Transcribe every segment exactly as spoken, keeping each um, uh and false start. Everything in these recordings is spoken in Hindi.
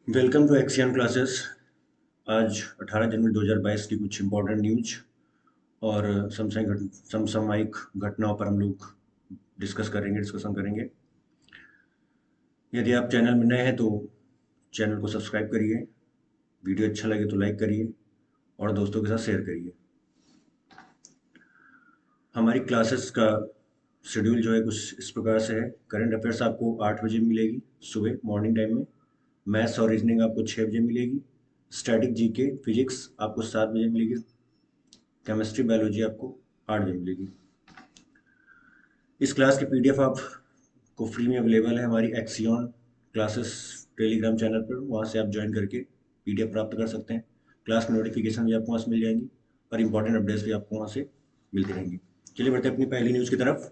Welcome to एक्सियन classes. आज अठारह जनवरी दो हज़ार बाईस की कुछ इम्पोर्टेंट न्यूज और समसामयिक घट समसामयिक घटनाओं पर हम लोग डिस्कस करेंगे डिस्कशन करेंगे। यदि आप चैनल में नए हैं तो चैनल को सब्सक्राइब करिए, वीडियो अच्छा लगे तो लाइक करिए और दोस्तों के साथ शेयर करिए। हमारी क्लासेस का शेड्यूल जो है कुछ इस प्रकार से है। करंट अफेयर्स आपको आठ बजे मिलेगी सुबह मॉर्निंग टाइम में। मैथ्स और रीजनिंग आपको छः बजे मिलेगी। स्टैटिक जीके फिजिक्स आपको सात बजे मिलेगी। केमिस्ट्री बायोलॉजी आपको आठ बजे मिलेगी। इस क्लास की पीडीएफ आपको फ्री में अवेलेबल है हमारी एक्सियन क्लासेस टेलीग्राम चैनल पर। वहाँ से आप ज्वाइन करके पीडीएफ प्राप्त कर सकते हैं। क्लास की नोटिफिकेशन भी आपको वहाँ से मिल जाएंगी और इम्पोर्टेंट अपडेट्स भी आपको वहाँ से मिलती रहेंगी। चलिए बढ़ते हैं अपनी पहली न्यूज़ की तरफ।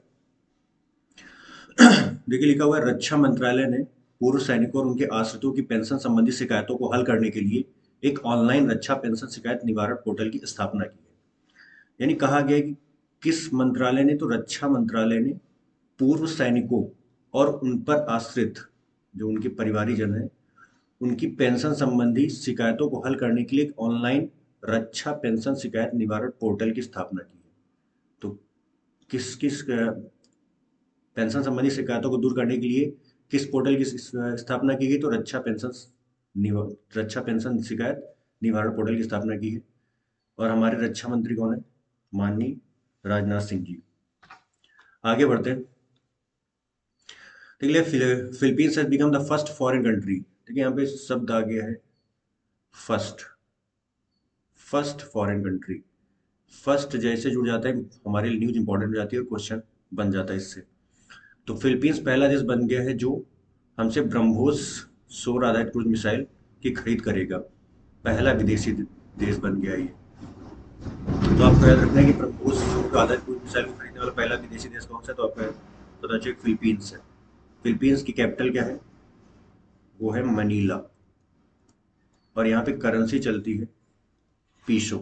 देखिए, लिखा हुआ है, रक्षा मंत्रालय ने पूर्व सैनिकों और उनके आश्रितों की पेंशन संबंधी शिकायतों को हल करने के लिए एक ऑनलाइन रक्षा पेंशन शिकायत निवारण पोर्टल की स्थापना की है। यानी कहा गया है कि किस मंत्रालय ने, तो रक्षा मंत्रालय ने पूर्व सैनिकों और उन पर आश्रित जो उनके परिवारीजन हैं उनकी पेंशन संबंधी शिकायतों को हल करने के लिए एक ऑनलाइन रक्षा पेंशन शिकायत निवारण पोर्टल की स्थापना की है। तो किस किस पेंशन संबंधी शिकायतों को दूर करने के लिए किस पोर्टल की स्थापना की गई, तो रक्षा पेंशन निवा रक्षा पेंशन शिकायत निवारण पोर्टल की स्थापना की है। और हमारे रक्षा मंत्री कौन है? माननीय राजनाथ सिंह जी। आगे बढ़ते हैं। देखिए, Philippines has become the first foreign country. देखिए यहाँ पे शब्द आ गया है first. First foreign country, first जैसे जुड़ जाता है हमारे लिए न्यूज इंपॉर्टेंट हो जाती है और क्वेश्चन बन जाता है इससे। तो फिलीपींस पहला देश बन गया है जो हमसे ब्रह्मोस सौर आधारित क्रूज मिसाइल की खरीद करेगा। पहला विदेशी देश बन गया ये। तो आपको याद रखना है कि ब्रह्मोस सौर आधारित क्रूज मिसाइल को खरीदने वाला पहला विदेशी देश कौन सा है, तो आपको पता चाहिए फिलीपींस है। फिलीपींस की कैपिटल क्या है? वो है मनीला। और यहाँ पे करेंसी चलती है पीसो।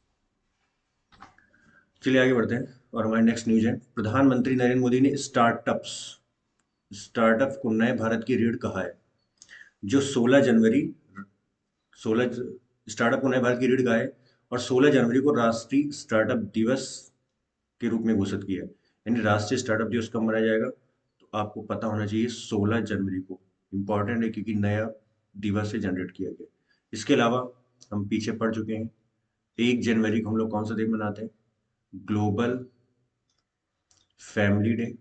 चलिए आगे बढ़ते हैं और हमारी नेक्स्ट न्यूज है, प्रधानमंत्री नरेंद्र मोदी ने स्टार्टअप्स स्टार्टअप को नए भारत की रीढ़ कहा है। जो सोलह जनवरी सोलह स्टार्टअप को नए भारत की रीढ़ कहा है और सोलह जनवरी को राष्ट्रीय स्टार्टअप दिवस के रूप में घोषित किया है। यानी राष्ट्रीय स्टार्टअप दिवस कब मनाया जाएगा, तो आपको पता होना चाहिए सोलह जनवरी को। इंपॉर्टेंट है क्योंकि नया दिवस से जनरेट किया गया। इसके अलावा हम पीछे पढ़ चुके हैं, एक जनवरी को हम लोग कौन सा दिन मनाते हैं? Global family day.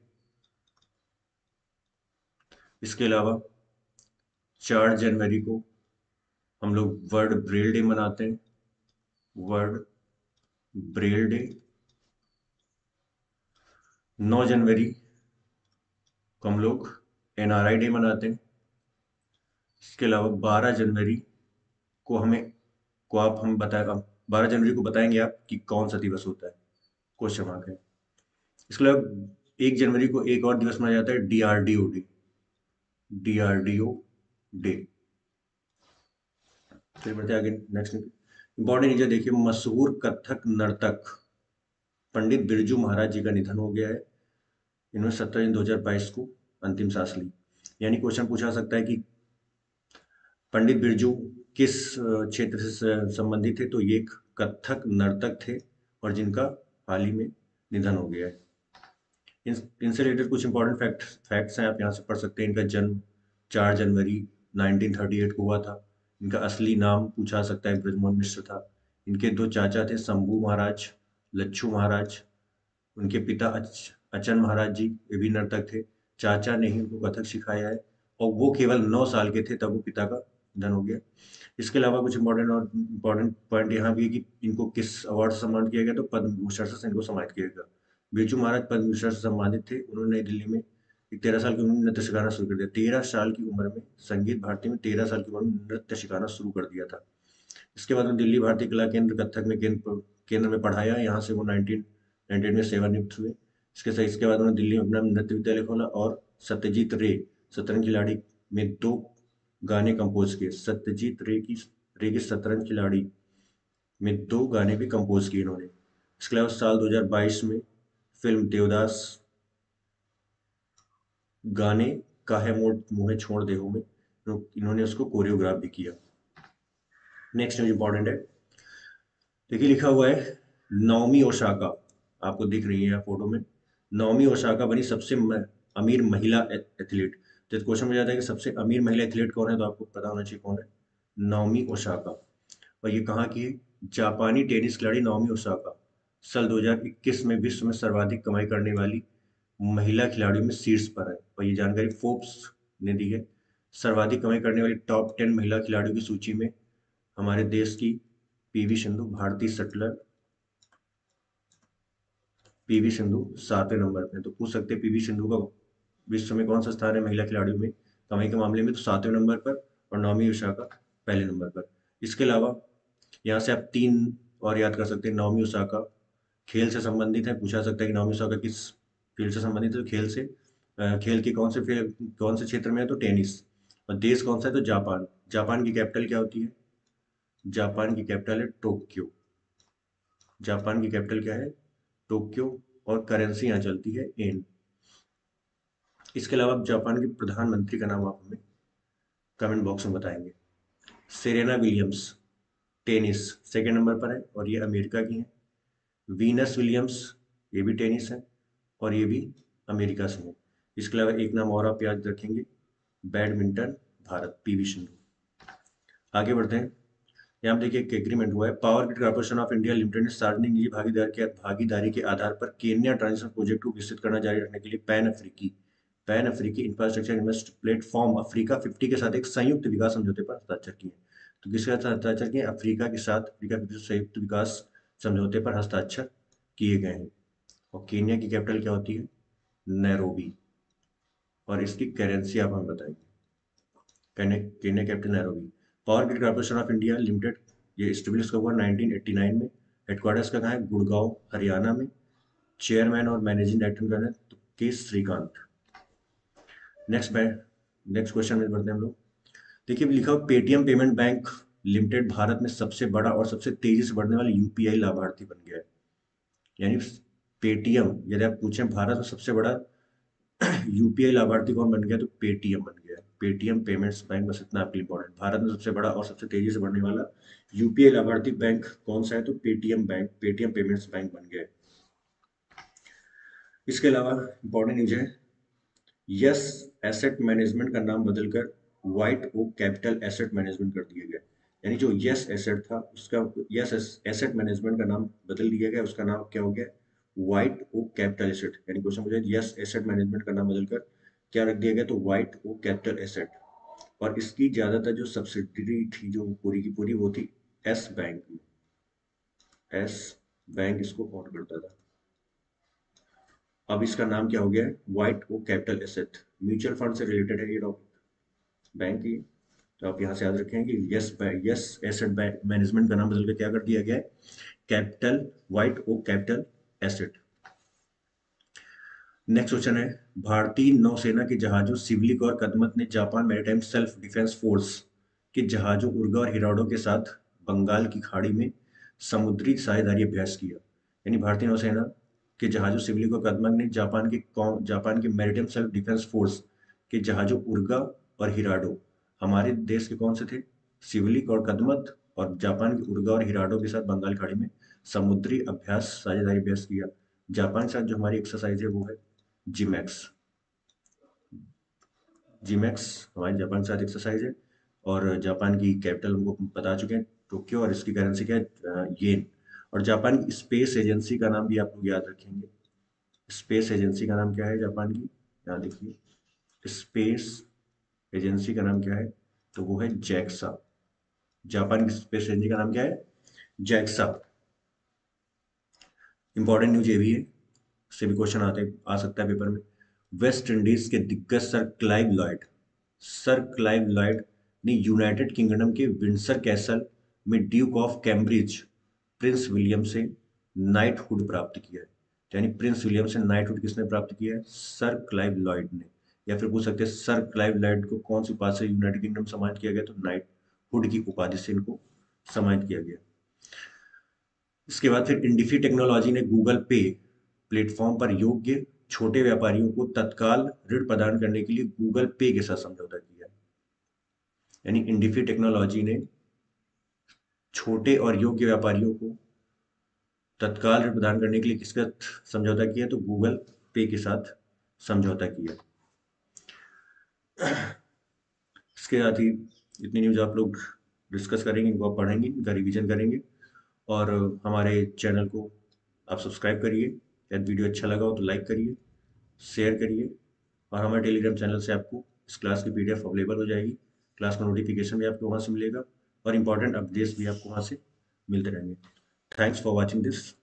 इसके अलावा चार जनवरी को हम लोग वर्ल्ड ब्रेल डे मनाते हैं। World Braille day. नौ जनवरी को हम लोग एन आर आई डे मनाते हैं। इसके अलावा बारह जनवरी को हमें को आप हम बताए बारह जनवरी को बताएंगे आप कि कौन सा दिवस होता है? क्वेश्चन मार्क है। इसके अलावा एक जनवरी को एक और दिवस मनाया जाता है, D R D O day. D R D O day. फिर बढ़ते आगे नेक्स्ट इंपॉर्टेंट न्यूज। देखिए, मशहूर कथक नर्तक पंडित बिरजू महाराज जी का निधन हो गया है। इन्होंने सत्रह जून दो हजार बाईस को अंतिम सांस ली। यानी क्वेश्चन पूछा सकता है कि पंडित बिरजू किस क्षेत्र से संबंधित थे, तो ये एक कथक नर्तक थे और जिनका हाल ही में निधन हो गया है। इन इनसे रिलेटेड कुछ इंपॉर्टेंट फैक्ट फैक्ट्स हैं, आप यहाँ से पढ़ सकते हैं। इनका जन्म चार जनवरी नाइनटीन थर्टी एट को हुआ था। इनका असली नाम पूछा सकता है, ब्रजमोहन मिश्र था। इनके दो चाचा थे, शंभू महाराज, लच्छू महाराज। उनके पिता अच, अचन महाराज जी ये भी नर्तक थे। चाचा ने ही उनको कथक सिखाया है और वो केवल नौ साल के थे तब वो पिता का निधन हो गया। इसके अलावा कुछ इंपॉर्टेंट और इम्पोर्टेंट पॉइंट यहाँ भी है कि इनको किस अवार्ड से सम्मानित किया गया, तो पद्म भूषण से इनको सम्मानित किया गया। बिरजू महाराज पद्म भूषण से सम्मानित थे। उन्होंने नई दिल्ली में एक तेरह साल की उम्र में नृत्य सिखाना शुरू कर दिया। तेरह साल की उम्र में संगीत भारती में तेरह साल की उम्र में नृत्य सिखाना शुरू कर दिया था। इसके बाद उन्होंने दिल्ली भारतीय कला केंद्र कथक में केंद्र केंद्र में पढ़ाया। यहाँ से वो नाइनटीन नाइनटी एट में सेवानिवृत्त हुए। इसके साथ इसके बाद उन्होंने दिल्ली में अपना नृत्य विद्यालय खोला और सत्यजीत रे शतरंज खिलाड़ी में दो गाने कंपोज किए। सत्यजीत रे की रे की शतरंज खिलाड़ी में दो गाने भी कंपोज किए इन्होंने। इसके अलावा साल दो हजार बाईस में फिल्म देवदास गाने काहे मोड़ मुहे छोड़ देहु में तो इन्होंने उसको कोरियोग्राफ भी किया। नेक्स्ट न्यूज इंपॉर्टेंट है, देखिए लिखा हुआ है नाओमी ओसाका, आपको दिख रही है फोटो में, नाओमी ओसाका बनी सबसे म, अमीर महिला ए- एथलीट। तो क्वेश्चन में जाता है कि सबसे अमीर महिला एथलीट कौन है, तो आपको पता होना चाहिए कौन है, नाओमी ओसाका। और ये कहाँ की है, जापानी टेनिस खिलाड़ी नाओमी ओसाका साल दो हज़ार इक्कीस में विश्व में सर्वाधिक कमाई करने वाली महिला खिलाड़ियों में शीर्ष पर है। और ये जानकारी फोर्ब्स ने दी है। सर्वाधिक कमाई करने वाली टॉप टेन महिला खिलाड़ियों की सूची में हमारे देश की पीवी सिंधु, भारतीय शटलर पीवी सिंधु सातवें नंबर पे। तो पूछ सकते हैं पीवी सिंधु का विश्व में कौन सा स्थान है महिला खिलाड़ियों में कमाई के मामले में, तो सातवें नंबर पर, और नाओमी ओसाका पहले नंबर पर। इसके अलावा यहाँ से आप तीन और याद कर सकते हैं। नाओमी ओसाका खेल से संबंधित है, पूछा सकता है कि नाओमी ओसाका किस फील्ड से संबंधित है, तो खेल से अ, खेल के कौन से फील्ड कौन से क्षेत्र में है, तो टेनिस। और देश कौन सा है, तो जापान। जापान की कैपिटल क्या होती है, जापान की कैपिटल है टोक्यो। जापान की कैपिटल क्या है, टोक्यो। और करेंसी यहाँ चलती है येन। इसके अलावा आप जापान के प्रधानमंत्री का नाम आप हमें कमेंट बॉक्स में बताएंगे। Serena Williams tennis second number पर है, और ये अमेरिका की है। वीनस विलियम्स ये भी टेनिस है, और ये भी अमेरिका से है। इसके अलावा एक नाम और आप याद रखेंगे, बैडमिंटन भारत पीवी सिंधु। आगे बढ़ते हैं। यहाँ पे देखिए एक एग्रीमेंट हुआ है, power grid corporation of India limited ने सार्वजनिक निजी भागीदार के भागीदारी के आधार पर केन्या ट्रांजिशन प्रोजेक्ट को विकसित करना जारी रखने के लिए पैन अफ्रीकी पैन अफ्रीकी infrastructure invest platform Africa fifty के साथ एक संयुक्त विकास समझौते पर हस्ताक्षर किए। तो किसके साथ हस्ताक्षर किए, अफ्रीका के साथ अफ्रीका फिफ्टी संयुक्त विकास समझौते पर हस्ताक्षर किए गए हैं। और केन्या की कैपिटल क्या होती है, नैरोबी। और इसकी करेंसी आप हमें बताएंगे। Kenya Kenya capital Nairobi. Power grid corporation of India limited ये स्टेब्लिश हुआ नाइनटीन एटी नाइन में। हेडक्वार्टर्स का कहाँ है, गुड़गांव हरियाणा में। चेयरमैन और मैनेजिंग डायरेक्टर का है तो के श्रीकांत। नेक्स्ट नेक्स्ट क्वेश्चन में बढ़ते हैं हम लोग। देखिए लिखा हो Paytm payment bank limited Bharat में सबसे बड़ा और सबसे तेजी से बढ़ने वाला यूपीआई लाभार्थी बन गया है। यानी पेटीएम, यदि आप पूछें भारत में सबसे बड़ा यूपीआई लाभार्थी कौन बन गया, तो पेटीएम बन गया। पेटीएम पेमेंट्स बैंक, बस इतना आपके इंपॉर्टेंट। भारत में सबसे बड़ा और सबसे तेजी से बढ़ने वाला यूपीआई लाभार्थी बैंक कौन सा है, तो Paytm bank, Paytm payments bank बन गया। इसके अलावा इंपॉर्टेंट न्यूज है, यस एसेट मैनेजमेंट का नाम बदलकर white oak capital asset management कर दिया गया। यानी जो यस एसेट था उसका यस एसेट मैनेजमेंट का नाम बदल दिया गया, उसका नाम क्या हो गया, व्हाइट ओक कैपिटल एसेट। यानी क्वेश्चन मुझे यस एसेट मैनेजमेंट का नाम बदलकर क्या रख दिया गया, तो व्हाइट ओक कैपिटल एसेट। और इसकी ज्यादातर जो सब्सिडरी थी जो पूरी की पूरी वो थी एस बैंक में। एस बैंक इसको ओन करता था। अब इसका नाम क्या हो गया है, white oak capital asset. Mutual fund से रिलेटेड है ये टॉपिक बैंक की। तो आप यहाँ से याद रखें कि yes yes asset bank management का नाम बदल के क्या कर दिया गया है, capital white oak capital asset. Next question है, भारतीय नौसेना के जहाजों सिवलिक और कदमत ने Japan maritime self defence force के जहाजों उर्गा और हिराडो के साथ बंगाल की खाड़ी में समुद्री साझेदारी अभ्यास किया। यानी भारतीय नौसेना के जहाजों सिवलिक और कदमत ने जापान के कौन जापान के मैरीटाइम सेल्फ डिफेंस फोर्स के जहाजों उर्गा और हिराडो, हमारे देश के कौन से थे, सिवलिक और कदमत, और जापान के उर्गा और हिराडो के साथ बंगाल खाड़ी में समुद्री अभ्यास साझेदारी अभ्यास किया। जापान के साथ जो हमारी एक्सरसाइज है वो है जिमैक्स। जिमैक्स हमारी जापान के साथ एक्सरसाइज है। और जापान की कैपिटल हमको बता चुके हैं टोक्यो, और इसकी करेंसी क्या है, येन। और जापान की स्पेस एजेंसी का नाम भी आप लोग याद रखेंगे। स्पेस एजेंसी का नाम क्या है जापान की, यहाँ देखिए, स्पेस एजेंसी का नाम क्या है, तो वो है जैक्सा। जापान की स्पेस एजेंसी का नाम क्या है, जैक्सा। इंपॉर्टेंट न्यूज ये भी है, इससे भी क्वेश्चन आते आ सकता है पेपर में। वेस्ट इंडीज के दिग्गज sir Clive Lloyd sir Clive Lloyd ने यूनाइटेड किंगडम के विंडसर कैसल में Duke of Cambridge Prince William से नाइटहुड प्राप्त किया है। यानी प्रिंस विलियम से नाइटहुड किसने प्राप्त किया है, सर क्लाइव लॉयड ने। या फिर पूछ सकते हैं सर क्लाइव लॉयड को कौन सी उपाधि से यूनाइटेड किंगडम सम्मानित किया गया, तो नाइटहुड की उपाधि से इनको सम्मानित किया गया। इसके बाद फिर इंडिफी टेक्नोलॉजी ने गूगल पे प्लेटफॉर्म पर योग्य छोटे व्यापारियों को तत्काल ऋण प्रदान करने के लिए गूगल पे के साथ समझौता किया। यानी इंडिफी टेक्नोलॉजी ने छोटे और योग्य व्यापारियों को तत्काल ऋण प्रदान करने के लिए किसका समझौता किया? तो गूगल पे के साथ समझौता किया। इसके साथ ही इतनी न्यूज़ आप लोग डिस्कस करेंगे, इनको आप पढ़ेंगे, इनका रिवीजन करेंगे और हमारे चैनल को आप सब्सक्राइब करिए। यदि वीडियो अच्छा लगा हो तो लाइक करिए, शेयर करिए और हमारे टेलीग्राम चैनल से आपको इस क्लास की पीडीएफ अवेलेबल हो जाएगी। क्लास का नोटिफिकेशन भी आपको वहाँ से मिलेगा और इम्पॉर्टेंट अपडेट्स भी आपको वहाँ से मिलते रहेंगे। Thanks for watching this.